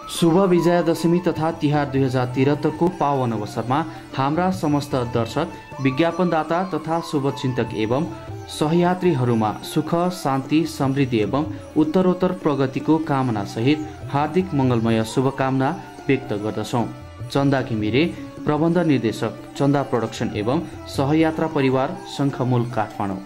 शुभ विजयादशमी तथा तिहार 2073 को पावन अवसरमा हाम्रा समस्त दर्शक, विज्ञापनदाता तथा शुभचिन्तक एवं सहयात्रीहरूमा सुख, शान्ति, समृद्धि एवं उत्तरोत्तर प्रगतिको कामना सहित हार्दिक मङ्गलमय शुभकामना व्यक्त गर्दछौँ। चन्दा घिमिरे, प्रबन्ध निर्देशक, चन्दा प्रोडक्सन एवं सहयात्रा परिवार, शङ्खमूल, काठमाडौँ।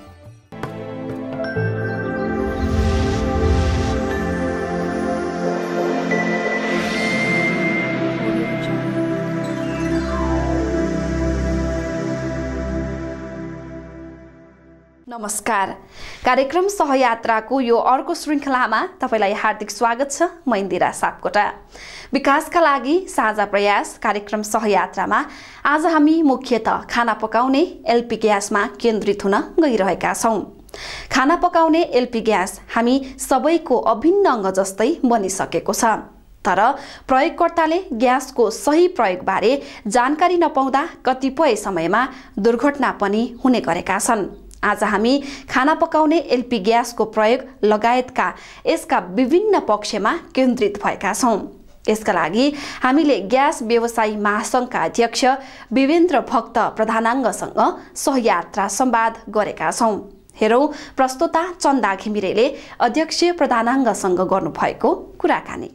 नमस्कार। कार्यक्रम सहयात्राको यो अर्को श्रृङ्खलामा तपाईलाई हार्दिक स्वागत छ। म इन्दिरा सापकोटा। विकासका लागि साझा प्रयास कार्यक्रम सहयात्रामा आज हामी मुख्यतः खाना पकाउने एलपी ग्यासमा केन्द्रित हुन गइरहेका छौँ। खाना पकाउने एलपी ग्यास हामी सबैको अभिन्न अङ्ग जस्तै बनिसकेको छ, तर प्रयोगकर्ताले ग्यासको सही प्रयोगबारे जानकारी नपाउँदा कतिपय समयमा दुर्घटना पनि हुने गरेका छन्। आज हामी खाना पकाउने एलपी ग्यासको प्रयोग लगायतका यसका विभिन्न पक्षमा केन्द्रित भएका छौँ। यसका लागि हामीले ग्यास व्यवसायी महासङ्घका अध्यक्ष बिबेन्द्र भक्त प्रधानाङ्गसँग सहयात्रा संवाद गरेका छौँ। हेरौँ प्रस्तोता चन्दा घिमिरेले अध्यक्ष प्रधानाङ्गसँग गर्नुभएको कुराकानी।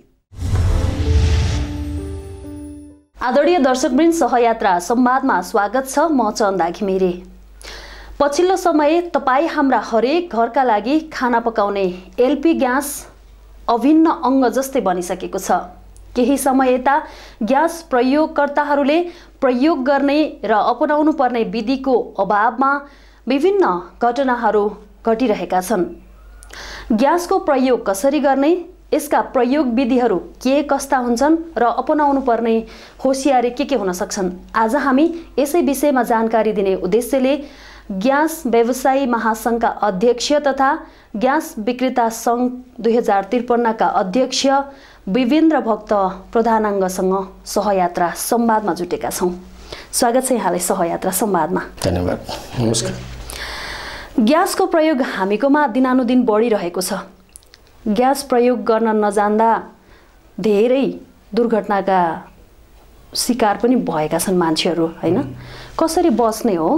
आदरणीय दर्शकवृन्द, सहयात्रा संवादमा स्वागत छ। म चन्दा घिमिरे। पछिल्लो समय तपाईँ हाम्रा हरेक घरका लागि खाना पकाउने एलपी ग्यास अभिन्न अङ्ग जस्तै बनिसकेको छ। केही समय यता ग्यास प्रयोगकर्ताहरूले प्रयोग गर्ने र अपनाउनु पर्ने विधिको अभावमा विभिन्न घटनाहरू घटिरहेका छन्। ग्यासको प्रयोग कसरी गर्ने, यसका प्रयोग विधिहरू के कस्ता हुन्छन् र अपनाउनु पर्ने होसियारी के हुन सक्छन्, आज हामी यसै विषयमा जानकारी दिने उद्देश्यले ग्यास व्यवसायी महासङ्घका अध्यक्ष तथा ग्यास विक्रेता सङ्घ 2053 का अध्यक्ष बिबेन्द्र भक्त प्रधानाङ्गसँग सहयात्रा संवादमा जुटेका छौँ। स्वागत छ यहाँलाई सहयात्रा संवादमा। धन्यवाद। नमस्कार। ग्यासको प्रयोग हामीकोमा दिनानुदिन बढिरहेको छ। ग्यास प्रयोग गर्न नजान्दा धेरै दुर्घटनाका शिकार पनि भएका छन् मान्छेहरू, हैन? कसरी बच्ने हो?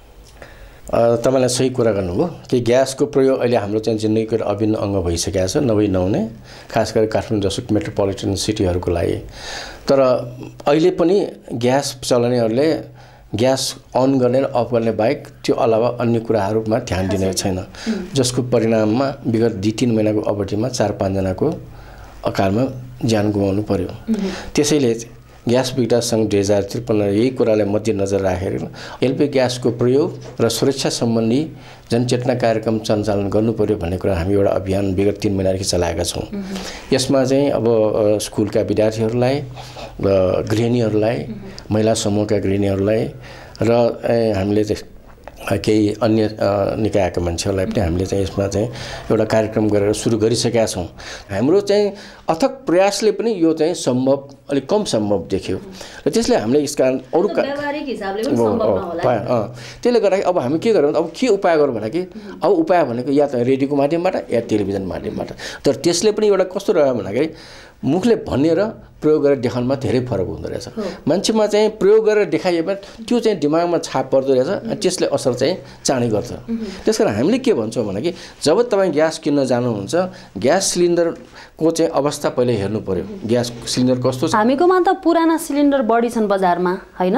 तपाईलाई सही कुरा गर्नुभयो कि ग्यासको प्रयोग अहिले हाम्रो चाहिँ जिन्दगीको अभिन्न अङ्ग भइसकेको छ, नहुने खास गरी काठमाडौँ जस्तो मेट्रोपोलिटन सिटीहरूको लागि। तर अहिले पनि ग्यास चलाउनेहरूले ग्यास अन गर्ने र अफ गर्ने बाहेक त्यो अलावा अन्य कुराहरूमा ध्यान दिने छैन, जसको परिणाममा विगत 2-3 महिनाको अवधिमा 4-5 जनाको अकालमा ज्यान गुमाउनु पर्यो। त्यसैले ग्यास विक्रेता सङ्घ 2053 यही कुरालाई मध्यनजर राखेर एलपी ग्यासको प्रयोग र सुरक्षा सम्बन्धी जनचेतना कार्यक्रम सञ्चालन गर्नु पर्यो भन्ने कुरा हामी एउटा अभियान विगत 3 महिनादेखि चलाएका छौँ। यसमा चाहिँ अब स्कुलका विद्यार्थीहरूलाई, गृहिणीहरूलाई, महिला समूहका गृहिणीहरूलाई र हामीले केही अन्य निकायका मान्छेहरूलाई पनि हामीले चाहिँ यसमा चाहिँ एउटा कार्यक्रम गरेर सुरु गरिसकेका छौँ। हाम्रो चाहिँ अथक प्रयासले पनि यो चाहिँ सम्भव अलिक कम सम्भव देख्यो र त्यसले हामीले यसका अरू व्यावहारिक हिसाबले पनि सम्भव नहोला। त्यसले गर्दाखेरि अब हामी के गरौँ, अब के उपाय गरौँ भन्दा कि अब उपाय भनेको या त रेडियोको माध्यमबाट या टेलिभिजन माध्यमबाट। तर त्यसले पनि एउटा कस्तो रह्यो भन्दाखेरि मुखले भनेर प्रयोग गरेर देखाउनमा धेरै फरक हुँदो रहेछ। मान्छेमा चाहिँ प्रयोग गरेर देखाइएमा त्यो चाहिँ दिमागमा छाप पर्दो रहेछ, त्यसले असर चाहिँ चाँडै गर्छ। त्यसकारण हामीले के भन्छौँ भने कि जब तपाईँ ग्यास किन्न जानुहुन्छ, ग्यास सिलिन्डरको चाहिँ अवस्था पहिले हेर्नु पर्यो। ग्यास सिलिन्डर कस्तो छ? हामीकोमा त पुराना सिलिन्डर बढी छन् बजारमा, हैन?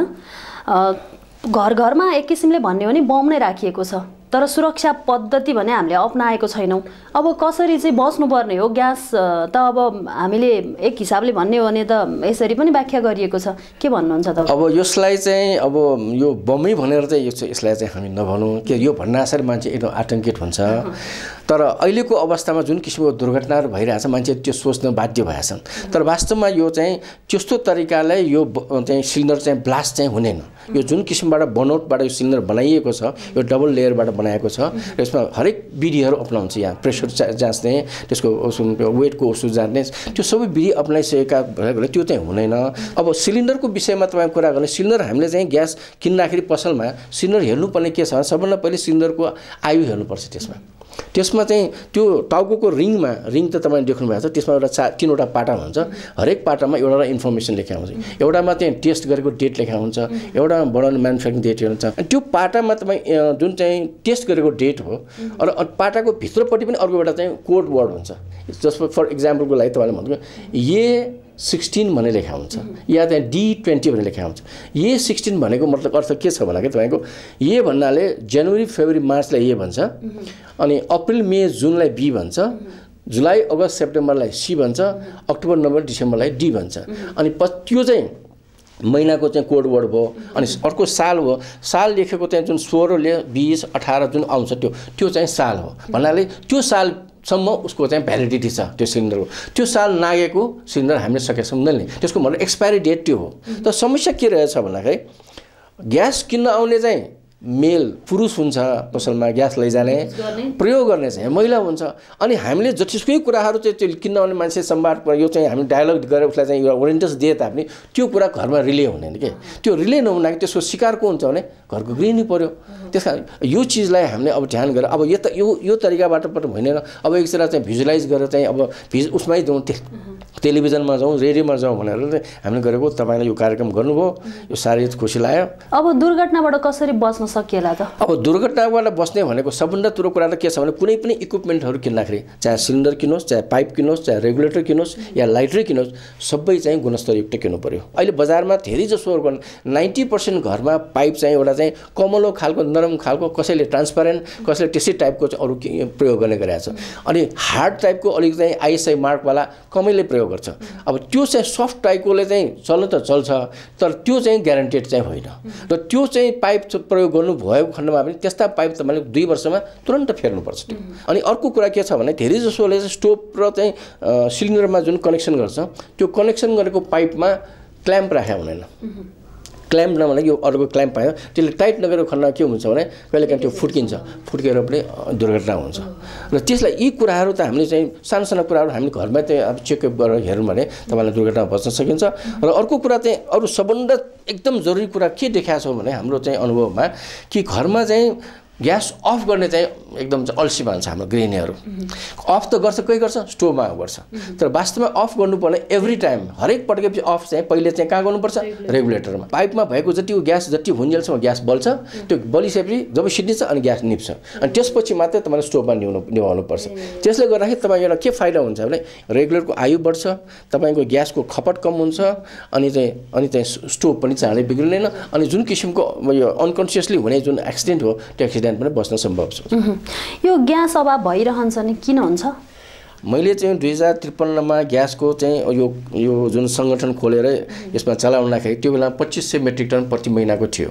घर घरमा एक किसिमले भन्ने हो भने बम नै राखिएको छ, तर सुरक्षा पद्धति भने हामीले अपनाएको छैनौँ। अब कसरी चाहिँ बच्नुपर्ने हो? ग्यास त अब हामीले एक हिसाबले भन्ने हो भने त यसरी पनि व्याख्या गरिएको छ, के भन्नुहुन्छ त? अब यसलाई चाहिँ अब यो बमै भनेर चाहिँ यसलाई चाहिँ हामी नभनौँ कि यो भन्नासार मान्छे एकदम आतङ्कित हुन्छ। तर अहिलेको अवस्थामा जुन किसिमको दुर्घटनाहरू भइरहेछ मान्छे त्यो सोच्न बाध्य भएछन्। तर वास्तवमा यो चाहिँ त्यस्तो तरिकाले यो चाहिँ सिलिन्डर चाहिँ ब्लास्ट चाहिँ हुँदैन। यो जुन किसिमबाट बनौटबाट यो सिलिन्डर बनाइएको छ, यो डबल लेयरबाट बनाएको छ, यसमा हरेक विधिहरू अपनाउँछ। यहाँ प्रेसर जाँच्ने, त्यसको वेटको उसो जान्ने, त्यो सबै विधि अपनाइसकेका भएकोले त्यो चाहिँ हुँदैन। अब सिलिन्डरको विषयमा तपाईँ कुरा गर्ने, सिलिन्डर हामीले चाहिँ ग्यास किन्दाखेरि पसलमा सिलिन्डर हेर्नुपर्ने के छ, सबभन्दा पहिले सिलिन्डरको आयु हेर्नुपर्छ। त्यसमा त्यसमा चाहिँ त्यो टाउकोको रिङ त तपाईँले देख्नु भएको छ, त्यसमा एउटा 3वटा पाटा हुन्छ। हरेक पाटामा एउटा इन्फर्मेसन लेखेको हुन्छ। एउटामा चाहिँ टेस्ट गरेको डेट लेखेको हुन्छ, एउटामा बनाउने म्यानुफ्याक्चरिङ डेट हुन्छ। अनि त्यो पाटामा तपाईँ जुन चाहिँ टेस्ट गरेको डेट हो र पाटाको भित्रपट्टि पनि अर्को एउटा चाहिँ कोड वर्ड हुन्छ। जस्तो फर इक्जाम्पलको लागि तपाईँले भन्नु A16 भन्ने लेखा हुन्छ या त्यहाँ D20 भन्ने लेखा हुन्छ। A16 भनेको मतलब अर्थ के छ भन्दाखेरि तपाईँको ए भन्नाले जनवरी फेब्रुअरी मार्चलाई ए भन्छ, अनि अप्रिल मे जुनलाई बी भन्छ, जुलाई अगस्त सेप्टेम्बरलाई सी भन्छ, अक्टोबर नोभेम्बर डिसेम्बरलाई डी भन्छ। अनि त्यो चाहिँ महिनाको चाहिँ कोड वर्ड भयो। अनि अर्को साल हो, साल लेखेको चाहिँ जुन 16 20 18 जुन आउँछ त्यो चाहिँ साल हो भन्नाले त्यो सालसम्म उसको चाहिँ भ्यालिडिटी छ त्यो सिलिन्डरको। त्यो साल नागेको सिलिन्डर हामीले सकेका छैनौँ नि, त्यसको मतलब एक्सपायरी डेट त्यो हो। त समस्या के रहेछ भन्दाखेरि ग्यास किन्न आउने चाहिँ मेल पुरुष हुन्छ, पसलमा ग्यास लैजाने प्रयोग गर्ने चाहिँ महिला हुन्छ। अनि हामीले जतिसुकै कुराहरू चाहिँ त्यो किन्न आउने मान्छे सम्वाद यो चाहिँ हामी डायलग गरेर उसलाई चाहिँ ओरिएन्टेस दिए तापनि त्यो कुरा घरमा रिले हुँदैन के। त्यो रिले नहुँदाखेरि त्यसको शिकार को हुन्छ भने घरको गृहिणी पर्यो। त्यस कारण यो चिजलाई हामीले अब ध्यान गरेर अब यो तरिकाबाट पनि होइन, अब एकचोटि चाहिँ भिजुलाइज गरेर चाहिँ अब उसमै जाउँ, टेलिभिजनमा जाउँ, रेडियोमा जाउँ भनेर हामीले गरेको। तपाईँले यो कार्यक्रम गर्नुभयो, यो साह्रै खुसी लाग्यो। अब दुर्घटनाबाट कसरी बच्न सकिएला त? अब दुर्घटनाबाट बस्ने भनेको सबभन्दा ठुलो कुरा त के छ भने कुनै पनि इक्विपमेन्टहरू किन्दाखेरि चाहे सिलिन्डर किन्नुहोस्, चाहे पाइप किन्नुहोस्, चाहे रेगुलेटर किन्नुहोस् या लाइटर किन्नुहोस्, सबै चाहिँ गुणस्तरयुक्त किन्नु पर्यो। अहिले बजारमा धेरै जसो 90% घरमा पाइप चाहिँ एउटा चाहिँ कमलो खालको नरम खालको, कसैले ट्रान्सपारेन्ट, कसैले त्यसै टाइपको चाहिँ अरू प्रयोग गर्ने गरेको छ। अनि हार्ड टाइपको अलिक चाहिँ आइएसआई मार्कवाला कमैले प्रयोग गर्छ। अब त्यो चाहिँ सफ्ट टाइपकोले चाहिँ चल्न त चल्छ, तर त्यो चाहिँ ग्यारेन्टेड चाहिँ होइन। र त्यो चाहिँ पाइप प्रयोग गर्नु भएको खण्डमा पनि त्यस्ता पाइप तपाईँले 2 वर्षमा तुरन्त फेर्नुपर्छ त्यो। अनि अर्को कुरा के छ भने धेरै जसोले चाहिँ स्टोभ र चाहिँ सिलिन्डरमा जुन कनेक्सन गर्छ त्यो कनेक्सन गरेको पाइपमा क्ल्याम्प राखेको हुँदैन। क्ल्याम्प नभने यो अर्को क्ल्याम्प पायो त्यसले टाइट नगरेको खण्डमा के हुन्छ भने कहिलेकाहीँ त्यो फुट्केर पनि दुर्घटना हुन्छ। र त्यसलाई यी कुराहरू त हामीले चाहिँ सानो सानो कुराहरू हामीले घरमै चाहिँ अब चेकअप गरेर हेर्यौँ भने तपाईँलाई दुर्घटना बच्न सकिन्छ। र अर्को कुरा चाहिँ अरू सबभन्दा एकदम जरुरी कुरा के देखाएको छ भने हाम्रो चाहिँ अनुभवमा कि घरमा चाहिँ ग्यास अफ गर्ने चाहिँ एकदम अल्छी मान्छ हाम्रो गृहिणीहरू। अफ त गर्छ, कोही गर्छ स्टोभमा गर्छ, तर वास्तवमा अफ गर्नुपर्ने एभ्री टाइम हरेक पटक अफ चाहिँ पहिले चाहिँ कहाँ गर्नुपर्छ? रेगुलेटरमा। पाइपमा भएको जति ग्यास जति हुन्जेलसम्म ग्यास बल्छ, त्यो बलिसकेपछि जब सिद्धिन्छ अनि ग्यास निप्छ, अनि त्यसपछि मात्रै तपाईँले स्टोभमा निभाउनुपर्छ। त्यसले गर्दाखेरि तपाईँ एउटा के फाइदा हुन्छ भने रेगुलेटरको आयु बढ्छ, तपाईँको ग्यासको खपत कम हुन्छ, अनि चाहिँ स्टोभ पनि चाँडै बिग्रिँदैन। अनि जुन किसिमको यो अनकन्सियसली हुने जुन एक्सिडेन्ट हो त्यो एक्सिडेन्ट पनि बस्न सम्भव छ। यो ग्यास अभाव भइरहन्छ नि किन हुन्छ? मैले चाहिँ 2053मा ग्यासको चाहिँ यो जुन सङ्गठन खोलेर यसमा चलाउँदाखेरि त्यो बेला 2500 मेट्रिक टन प्रति महिनाको थियो,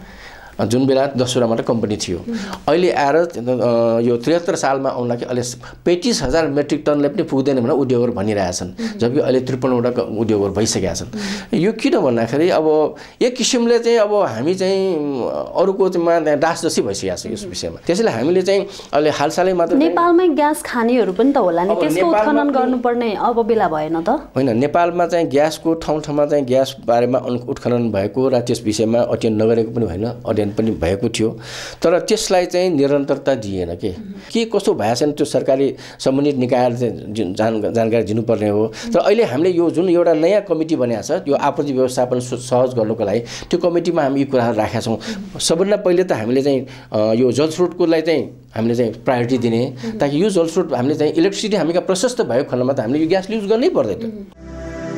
जुन बेला 10वटा मात्र कम्पनी थियो। अहिले आएर यो 73 सालमा आउँदाखेरि अहिले 35,000 मेट्रिक टनले पनि पुग्दैन भनेर उद्योगहरू भनिरहेछन्, जबकि अहिले 53वटा उद्योगहरू भइसकेका छन्। यो किन भन्दाखेरि अब एक किसिमले चाहिँ अब हामी चाहिँ अरूको चाहिँ दास जस्तै भइसकेको छ यस विषयमा। त्यसैले हामीले चाहिँ अहिले हालसालै मात्र नेपालमै ग्यास खानीहरू पनि त होला नि, त्यसको उत्खनन गर्नुपर्ने अब बेला भएन त? होइन, नेपालमा चाहिँ ग्यासको ठाउँमा चाहिँ ग्यास बारेमा उत्खनन भएको र त्यस विषयमा अध्ययन नगरेको पनि होइन, अध्ययन पनि भएको थियो, तर त्यसलाई चाहिँ निरन्तरता दिएन के कस्तो भएछन् त्यो सरकारी सम्बन्धित निकायले जानकारी दिनुपर्ने हो। तर अहिले हामीले यो जुन एउटा नयाँ कमिटी बनाएको छ यो आपत्ति व्यवस्थापन सहज गर्नको लागि, त्यो कमिटीमा हामी यी कुराहरू राखेका छौँ। सबभन्दा पहिले त हामीले चाहिँ यो जलस्रोतकोलाई चाहिँ हामीले चाहिँ प्रायोरिटी दिने, ताकि यो जलस्रोत हामीले चाहिँ इलेक्ट्रिसिटी हामीका प्रशस्त भएको खण्डमा त हामीले यो ग्यास युज गर्नै पर्दैन।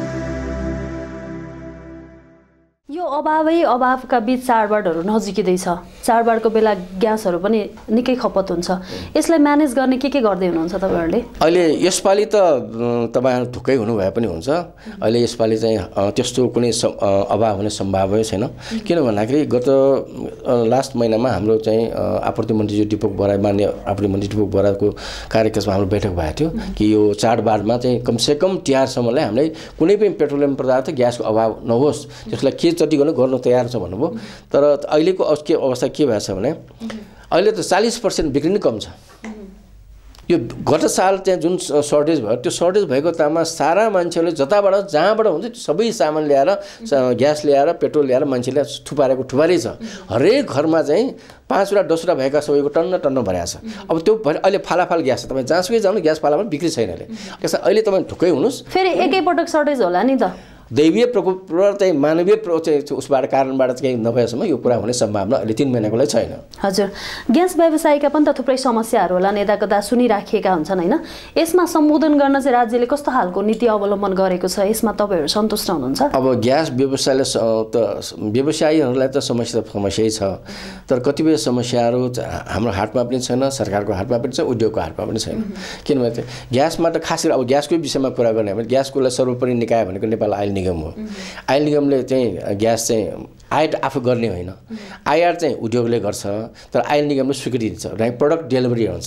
यो अभावका बीच चाडबाडहरू नजिकै छ, चाडबाडको बेला ग्यासहरू पनि निकै खपत हुन्छ, यसलाई म्यानेज गर्ने के गर्दै हुनुहुन्छ तपाईँहरूले? अहिले यसपालि त तपाईँहरू ढुक्कै हुनुभए पनि हुन्छ, अहिले यसपालि चाहिँ त्यस्तो कुनै अभाव हुने सम्भावना छैन। किन भन्दाखेरि गत लास्ट महिनामा हाम्रो चाहिँ आपूर्ति मन्त्री दीपक बरा, मान्य आपूर्ति मन्त्री दीपक बराको कार्यक्रममा हाम्रो बैठक भएको थियो कि यो चाडबाडमा चाहिँ कमसेकम तिहारसम्मलाई हामीले कुनै पनि पेट्रोलियम पदार्थ ग्यासको अभाव नहोस्, त्यसलाई के जति गर्नु तयार छ भन्नुभयो। तर अहिलेको अवस्था के भएको छ भने अहिले त 40% बिक्री नै कम छ। यो गत साल चाहिँ जुन सर्टेज भयो त्यो सर्टेज भएको तामा सारा मान्छेहरूले जताबाट जहाँबाट हुन्छ त्यो सबै सामान ल्याएर ग्यास ल्याएर पेट्रोल ल्याएर मान्छेले थुपारै छ। हरेक घरमा चाहिँ 5वटा 10वटा भएका सबैको टन्न भरेको छ। अब त्यो अहिले फालाफाल ग्यास छ, तपाईँ जहाँसुकै जानु ग्यास फालाफाल बिक्री छैन अहिले। त्यसमा अहिले तपाईँ ढुक्कै हुनुहोस्, फेरि एकैपटक सर्टेज होला नि त। दैवीय प्रकोप र चाहिँ मानवीय उसबाट कारणबाट चाहिँ नभएसम्म यो कुरा हुने सम्भावना अहिले 3 महिनाको लागि छैन। हजुर, ग्यास व्यवसायका पनि त थुप्रै समस्याहरू होला, नेताकता सुनिराखिएका हुन्छन् होइन? यसमा सम्बोधन गर्न चाहिँ राज्यले कस्तो खालको नीति अवलम्बन गरेको छ, यसमा तपाईँहरू सन्तुष्ट हुनुहुन्छ? अब ग्यास व्यवसायले त व्यवसायीहरूलाई त समस्यै छ, तर कतिपय समस्याहरू हाम्रो हातमा पनि छैन, सरकारको हातमा पनि छ, उद्योगको हातमा पनि छैन। किनभने ग्यासमा त खास गरी अब ग्यासकै विषयमा कुरा गर्ने हो भने ग्यासको सर्वोपरि निकाय भनेको नेपाल आयल निगम हो। आयल निगमले चाहिँ ग्यास चाहिँ आयात आफू गर्ने होइन, आयात चाहिँ उद्योगले गर्छ, तर आयल निगमले स्वीकृति दिन्छ र प्रडक्ट डेलिभरी हुन्छ।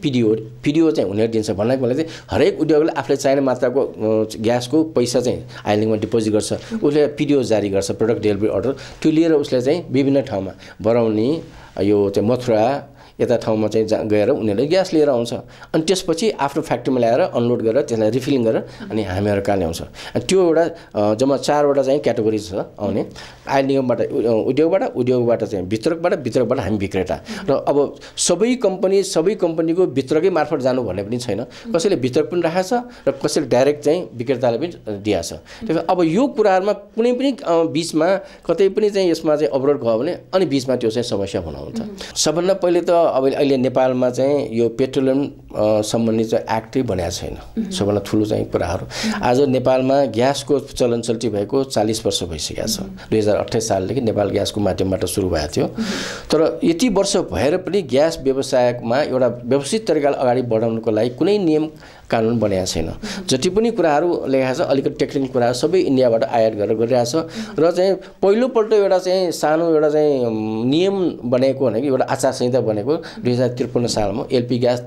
पिडिओ चाहिँ उनीहरू दिन्छ। भन्नाको मतलब चाहिँ हरेक उद्योगले आफूले चाहिने मात्राको ग्यासको पैसा चाहिँ आयल निगममा डिपोजिट गर्छ, उसले पिडिओ जारी गर्छ, प्रडक्ट डेलिभरी अर्डर। त्यो लिएर उसले चाहिँ विभिन्न ठाउँमा बराउनी, यो चाहिँ मथुरा यता ठाउँमा चाहिँ गएर उनीहरूले ग्यास लिएर आउँछ। अनि त्यसपछि आफ्नो फ्याक्ट्रीमा ल्याएर अनलोड गरेर त्यसलाई रिफिलिङ गरेर अनि हामीहरू कहाँ ल्याउँछ। अनि त्यो एउटा जम्मा 4वटा चाहिँ क्याटेगोरी छ आउने, आयल निगमबाट उद्योगबाट चाहिँ वितरकबाट हामी विक्रेता। र अब सबै कम्पनीको वितरकै मार्फत जानु भन्ने पनि छैन, कसैले वितरक पनि राखेको छ र कसैले डाइरेक्ट चाहिँ विक्रेतालाई पनि दिएको छ। त्यसो अब यो कुराहरूमा कुनै पनि बिचमा कतै पनि चाहिँ यसमा चाहिँ अवरोध भयो भने अनि बिचमा त्यो चाहिँ समस्या हुन हुन्छ। सबभन्दा पहिले त अब अहिले नेपालमा चाहिँ यो पेट्रोलियम सम्बन्धी चाहिँ एक्टै बनाएको छैन। सबभन्दा ठुलो चाहिँ कुराहरू आज नेपालमा ग्यासको चलन चल्ती भएको 40 वर्ष भइसकेको छ। 2028 सालदेखि नेपाल ग्यासको माध्यमबाट सुरु भएको थियो, तर यति वर्ष भएर पनि ग्यास व्यवसायमा एउटा व्यवस्थित तरिकाले अगाडि बढाउनको लागि कुनै नियम कानुन बनाएको छैन। जति पनि कुराहरू लेखाएको छ अलिकति टेक्निकल कुराहरू सबै इन्डियाबाट आयात गरेर गरिरहेको छ। र चाहिँ पहिलोपल्ट एउटा चाहिँ सानो एउटा चाहिँ नियम बनेको भनेको एउटा आचार संहिता बनेको 2053 सालमा एलपी ग्यास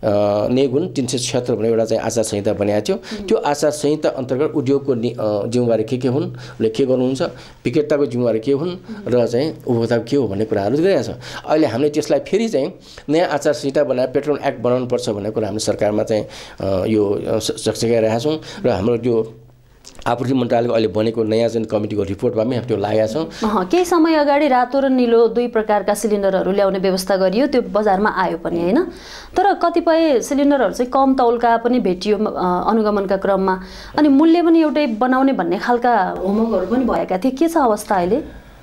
नेगुण 376 भन्ने एउटा चाहिँ आचार संहिता बनाएको थियो। त्यो आचार संहिता अन्तर्गत उद्योगको जिम्मेवारी के हुन्, उसले के गर्नुहुन्छ, विक्रेताको जिम्मेवारी के हुन् र चाहिँ उपभोक्ताको के हो भन्ने कुराहरू गरिरहेको छ। अहिले हामीले त्यसलाई फेरि चाहिँ नयाँ आचार संहिता बनाएर पेट्रोल एक्ट बनाउनुपर्छ भन्ने कुरा हामीले सरकारमा चाहिँ यो चकचकाइरहेका छौँ। र हाम्रो त्यो आपूर्ति मन्त्रालयको अहिले बनेको नयाँ चाहिँ कमिटीको रिपोर्टमा पनि त्यो लागेका छौँ। केही समय अगाडि रातो र निलो 2 प्रकारका सिलिन्डरहरू ल्याउने व्यवस्था गरियो, त्यो बजारमा आयो पनि होइन? तर कतिपय सिलिन्डरहरू चाहिँ कम तौलका पनि भेटियो अनुगमनका क्रममा, अनि मूल्य पनि एउटै बनाउने भन्ने खालका होमवर्कहरू पनि भएका थिए। के छ अवस्था अहिले?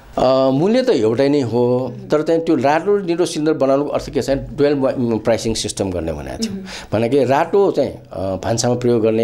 मूल्य त एउटै नै हो, तर चाहिँ त्यो रातो र निलो सिलिन्डर बनाउनुको अर्थ के छ, डुअल प्राइसिङ सिस्टम गर्ने भनेको थियो। भनेको रातो चाहिँ भान्सामा प्रयोग गर्ने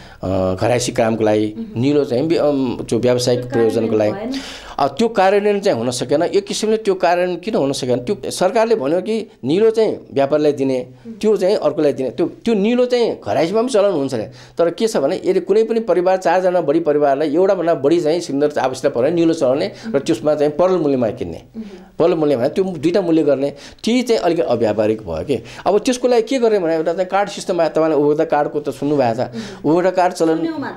घरायसी कामको लागि, निलो चाहिँ त्यो व्यावसायिक प्रयोजनको लागि। त्यो कार्यान्वयन चाहिँ हुन सकेन। एक किसिमले त्यो कार्यान्वयन किन हुन सकेन, त्यो सरकारले भन्यो कि निलो चाहिँ व्यापारीलाई दिने, त्यो चाहिँ अर्कोलाई दिने। त्यो निलो चाहिँ घरायसीमा पनि चलाउनु हुन्छ अरे, तर के छ भने यदि कुनै पनि परिवार 4 जना बढी परिवारलाई एउटाभन्दा बढी चाहिँ सिलिन्डर आवश्यकता पर्यो निलो चलाउने र त्यसमा चाहिँ परल मूल्यमा किन्ने, परल मूल्यमा त्यो 2टा मूल्य गर्ने, ती चाहिँ अलिकति अव्यावहारिक भयो कि। अब त्यसको लागि के गर्ने भने एउटा चाहिँ कार्ड सिस्टम आयो। तपाईँले उपभोक्ता कार्डको त सुन्नु भएको छ, उपभोक्ता कार्ड चलन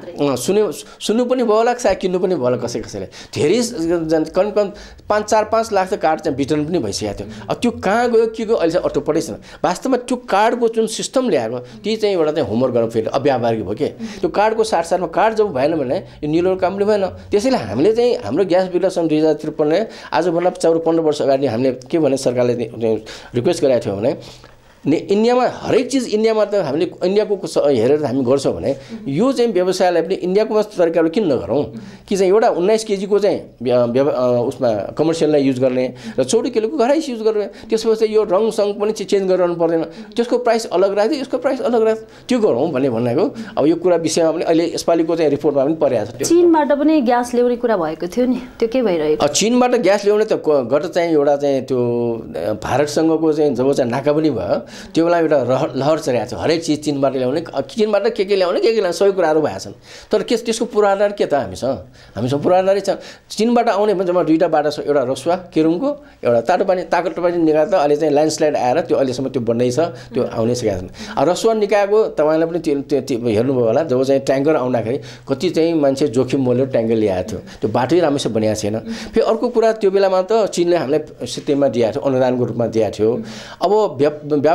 सुन्नु पनि भयो होला, सायद किन्नु पनि भयो होला कसैले। धेरै कम 5 लाख त कार्ड चाहिँ वितरण पनि भइसकेको थियो। अब त्यो कहाँ गयो के गयो अहिले चाहिँ अटो पढेछ। वास्तवमा त्यो कार्डको जुन सिस्टम ल्याएको ती चाहिँ एउटा चाहिँ होमवर्क गर्नु फेरि अव्यावहारिक भयो कि। त्यो कार्डको साथसाथमा कार्ड जब भएन भने यो निलो कामले भएन। त्यसैले हामीले चाहिँ हाम्रो ग्यास बिल सन् 2053 आजभन्दा 14-15 वर्ष अगाडि हामीले के भने सरकारले रिक्वेस्ट गरेको थियो भने इन्डियामा हरेक चिज इन्डियामा त हामीले इन्डियाको हेरेर हामी गर्छौँ भने यो चाहिँ व्यवसायलाई पनि इन्डियाको तरिकाले किन नगरौँ कि चाहिँ एउटा 19 केजीको चाहिँ उसमा कमर्सियललाई युज गर्ने र 14 किलोको घराइस युज गर्ने। त्यसपछि यो रङसँग पनि चेन्ज गरिरहनु पर्दैन, त्यसको प्राइस अलग राख्यो यसको प्राइस अलग राख, त्यो गरौँ भन्ने भनेको। अब यो कुरा विषयमा पनि अहिले यसपालिको चाहिँ रिपोर्टमा पनि परिरहेको छ। चीनबाट पनि ग्यास ल्याउने कुरा भएको थियो नि, त्यो के भइरहेको? चीनबाट ग्यास ल्याउने त गत चाहिँ एउटा चाहिँ त्यो भारतसँगको चाहिँ जब चाहिँ नाका पनि भयो त्यो बेला एउटा लहर चलेको छ। हरेक चिज चीनबाट ल्याउने, चीनबाट के ल्याउने सबै कुराहरू भएका छन्। तर त्यसको पूर्वाधार के त हामीसँग पूर्वाधारै छ। चीनबाट आउने भने जम्मा 2टा बाटो छ, एउटा रसुवा केरुङको, एउटा तातो पानी निकाय त अहिले चाहिँ ल्यान्डस्लाइड आएर त्यो अहिलेसम्म त्यो बन्दै छ, त्यो आउनै सकेको छैन। रसुवा निकायको तपाईँलाई पनि त्यो हेर्नुभयो होला, जब चाहिँ ट्याङ्कर आउँदाखेरि कति चाहिँ मान्छे जोखिम मोलेर ट्याङ्कर ल्याएको थियो, त्यो बाटै राम्रोसँग बनिएको छैन। फेरि अर्को कुरा त्यो बेलामा त चीनले हामीलाई सित्तैमा दिएको थियो, अनुदानको रूपमा दिएको थियो। अब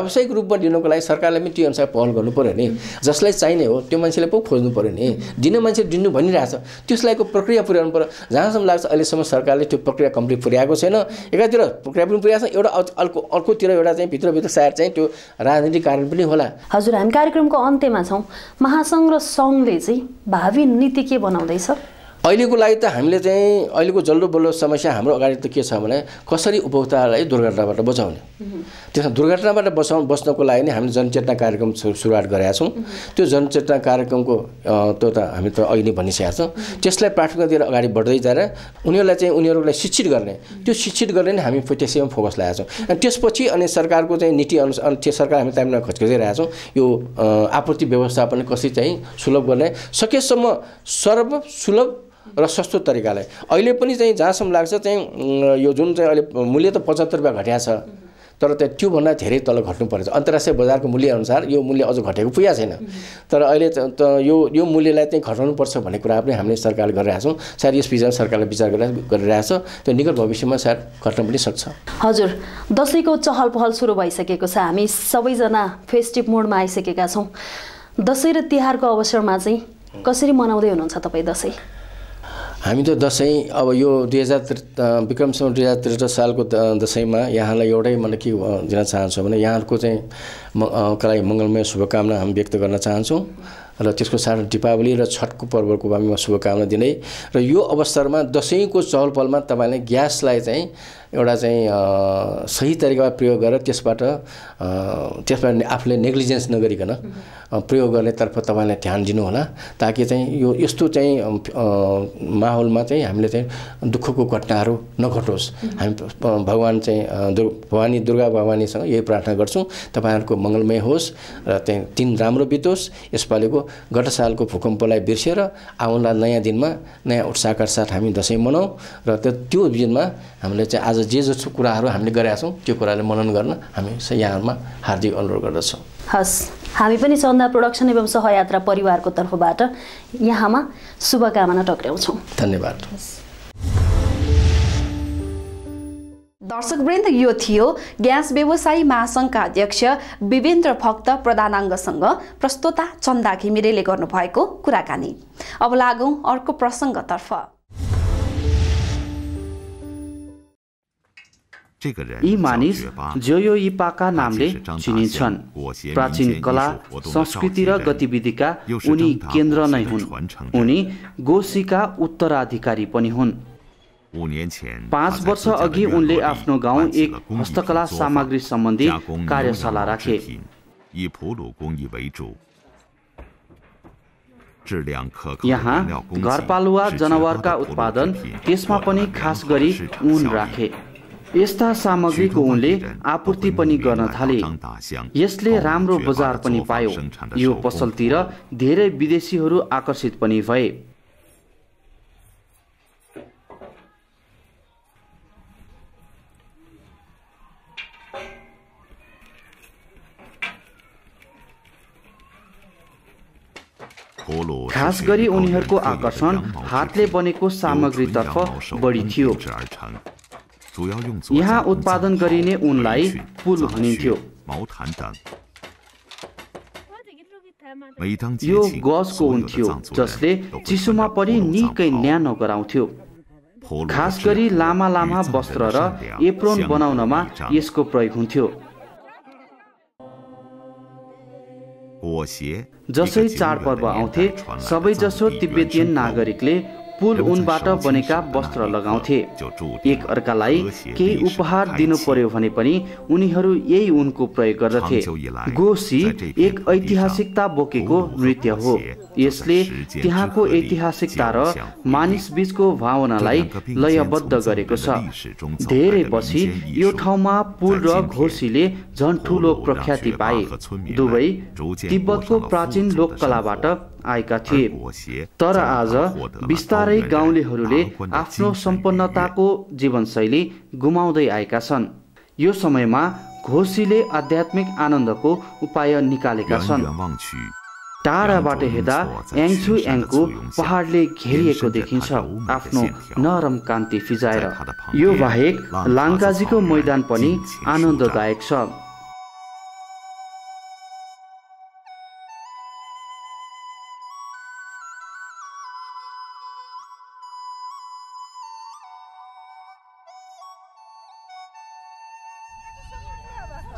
व्यावसायिक रूपमा दिनको लागि सरकारले पनि त्यो अनुसार पहल गर्नु पर्यो नि जसलाई चाहिने हो त्यो मान्छेले पो खोज्नु पर्यो नि दिने मान्छे दिनु भनिरहेछ त्यसलाईको प्रक्रिया पुर्याउनु पर्यो जहाँसम्म लाग्छ अहिलेसम्म सरकारले त्यो प्रक्रिया कम्प्लिट पुर्याएको छैन एकातिर प्रक्रिया पनि पुर्याएको छ एउटा अर्कोतिर एउटा चाहिँ भित्रभित्र सायद चाहिँ त्यो राजनीतिक कारण पनि होला हजुर हामी कार्यक्रमको अन्त्यमा छौँ महासङ्घ र सङ्घले चाहिँ भावी नीति के बनाउँदैछ अहिलेको लागि त हामीले चाहिँ अहिलेको जल्दो बल्दो समस्या हाम्रो अगाडि त के छ भने कसरी उपभोक्तालाई दुर्घटनाबाट बचाउने त्यसमा दुर्घटनाबाट बच्नको लागि नै हामीले जनचेतना कार्यक्रम सुरुवात गरेका छौँ त्यो जनचेतना कार्यक्रमको त्यो त हामी त अहिले भनिसकेका छौँ त्यसलाई प्राथमिकता दिएर अगाडि बढ्दै जाएर उनीहरूलाई शिक्षित गर्ने त्यो शिक्षित गर्ने नै हामी त्यसैमा फोकस लगाएका छौँ अनि त्यसपछि अनि सरकारको चाहिँ नीति अनुसार त्यो सरकार हामी टाइममा खच्किरहेका छौँ यो आपूर्ति व्यवस्थापन कसरी चाहिँ सुलभ गर्ने सकेसम्म सुलभ र सस्तो तरिकाले अहिले पनि चाहिँ जहाँसम्म लाग्छ चाहिँ यो जुन चाहिँ अहिले मूल्य त 75 रुपैयाँ घट्या छ तर त्योभन्दा धेरै तल घट्नु पर्छ अन्तर्राष्ट्रिय बजारको मूल्य अनुसार यो मूल्य अझ घटेको पुगेको छैन तर अहिले त यो मूल्यलाई चाहिँ घटाउनु पर्छ भन्ने कुरा पनि हामीले सरकारले गरिरहेका छौँ सायद यस विषयमा सरकारले विचार गरिरहेछ त्यो निकट भविष्यमा सायद घट्न पनि सक्छ हजुर दशैंको चहल पहल सुरु भइसकेको छ हामी सबैजना फेस्टिभ मोडमा आइसकेका छौँ दशैं र तिहारको अवसरमा चाहिँ कसरी मनाउँदै हुनुहुन्छ तपाईँ दशैं हामी त दशैं अब यो 2063 सालको दशैंमा यहाँलाई एउटै मैले के दिन चाहन्छु भने यहाँहरूको चाहिँ लागि मङ्गलमय शुभकामना हामी व्यक्त गर्न चाहन्छौँ र त्यसको साथ दीपावली र छठको पर्वको बारेमा शुभकामना दिने र यो अवसरमा दशैंको चहल पहलमा तपाईले ग्यासलाई चाहिँ एउटा चाहिँ सही तरिकामा प्रयोग गरेर त्यसबाट आफूले नेग्लिजेन्स नगरिकन प्रयोग गर्नेतर्फ तपाईले ध्यान दिनु होला ताकि चाहिँ यो यस्तो चाहिँ माहौलमा चाहिँ हामीले चाहिँ दुःखको घटनाहरू नघटोस् हामी भगवान चाहिँ भवानी दुर्गा भवानीसँग यही प्रार्थना गर्छौँ तपाईहरुको मङ्गलमय होस् र चाहिँ दिन राम्रो बितोस् यसपालिको गत सालको भूकम्पलाई बिर्सेर आउला नयाँ दिनमा नयाँ उत्साहका साथ हामी दशैं मनाऊ र त्यो दिनमा हामीले चाहिँ आज जे जस्तो कुराहरू हामीले गरेका छौँ त्यो कुराले मनन गर्न हामी यहाँहरुमा हार्दिक अनुरोध गर्दछौँ हस् हामी पनि चन्दा प्रोडक्सन एवं सहयात्रा परिवारको तर्फबाट यहाँमा शुभकामना टक्राउँछौँ धन्यवाद दर्शकवृन्द यो थियो ग्यास व्यवसायी महासङ्घका अध्यक्ष बिबेन्द्र भक्त प्रधानाङ्गसँग प्रस्तोता चन्दा घिमिरेले गर्नुभएको कुराकानी अब लागौं अर्को प्रसङ्गतर्फ यी मानिस जोयो इपाका नामले चिनिन्छन् प्राचीन कला संस्कृति र गतिविधिका उनी केन्द्र नै हुन् उनी गोसीका उत्तराधिकारी पनि हुन् 5 वर्ष अघि उनले आफ्नो गाउँ एक हस्तकला सामग्री सम्बन्धी कार्यशाला राखे यहाँ घरपालुवा जनावरका उत्पादन त्यसमा पनि खास गरी ऊन राखे यस्ता सामग्रीको उनले आपूर्ति पनि गर्न थाले यसले राम्रो बजार पनि पायो यो पसलतिर धेरै विदेशीहरू आकर्षित पनि भए खास गरी उनीहरूको आकर्षण हातले बनेको सामग्रीतर्फ बढी थियो यहाँ उत्पादन गरिने ऊनलाई पुल भनिन्थ्यो यो गजको ऊन थियो जसले चिसोमा पनि निकै न्यानो गराउँथ्यो खास गरी लामा लामा वस्त्र र एप्रोन बनाउनमा यसको प्रयोग हुन्थ्यो जसै चाडपर्व आउँथे सबैजसो तिब्बतियन नागरिकले पुल ऊनबाट बनेका वस्त्र लगाउँथे एक अर्कालाई केही उपहार दिनु पर्यो भने पनि उनीहरू यही ऊनको प्रयोग गर्दथे गोसी एक ऐतिहासिकता बोकेको नृत्य हो यसले त्यहाँको ऐतिहासिकता र मानिस बीचको भावनालाई लयबद्ध गरेको छ धेरै पछि यो ठाउँमा पुल र घोसीले झन् ठूलो प्रख्याति पाए दुवै तिब्बतको प्राचीन लोककलाबाट आएका थिए तर आज बिस्तारै गाउँलेहरूले आफ्नो सम्पन्नताको जीवनशैली गुमाउँदै आएका छन् यो समयमा घोसीले आध्यात्मिक आनन्दको उपाय निकालेका छन् टाढाबाट हेर्दा याङछु याङको पहाडले घेरिएको देखिन्छ आफ्नो नरम कान्ति फिजाएर यो बाहेक लाङ्गाजीको मैदान पनि आनन्ददायक छ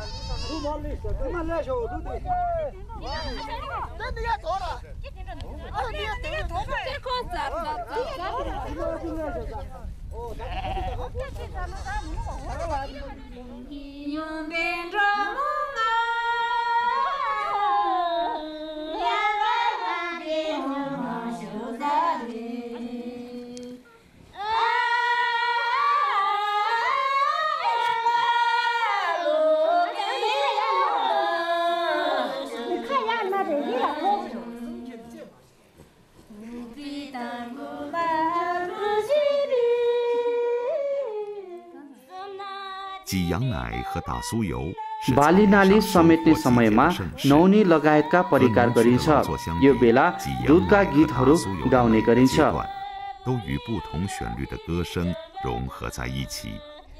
挤羊奶和打酥油 बाली नाली समेट्ने समयमा नौनी लगायतका परिकार गरिन्छ। यो बेला दुधका गीतहरू गाउने गरिन्छ। 都与不同旋律的歌声融合在一起。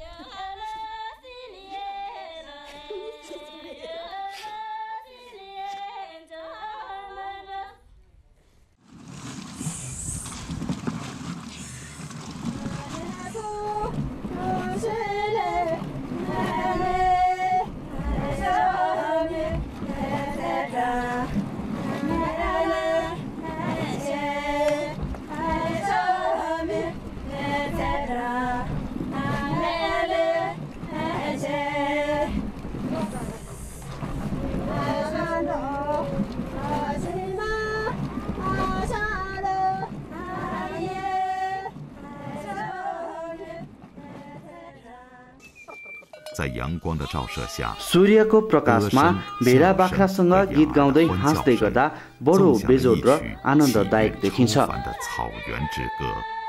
在阳光的照射下， सूर्यको प्रकाशमा भेडा बाख्रासँग गीत गाउँदै हाँस्दै गर्दा बडो बेजोड र आनन्ददायक देखिन्छ। 的草原之歌。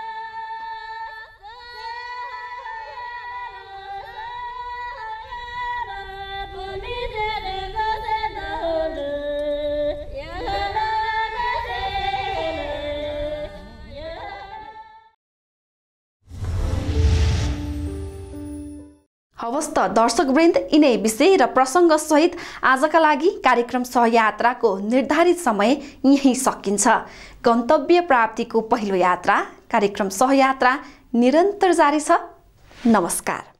हवस् त दर्शकवृन्द, यिनै विषय र प्रसङ्ग सहित आजका लागि कार्यक्रम सहयात्राको निर्धारित समय यही सकिन्छ। गन्तव्य प्राप्तिको पहिलो यात्रा कार्यक्रम सहयात्रा निरन्तर जारी छ। नमस्कार।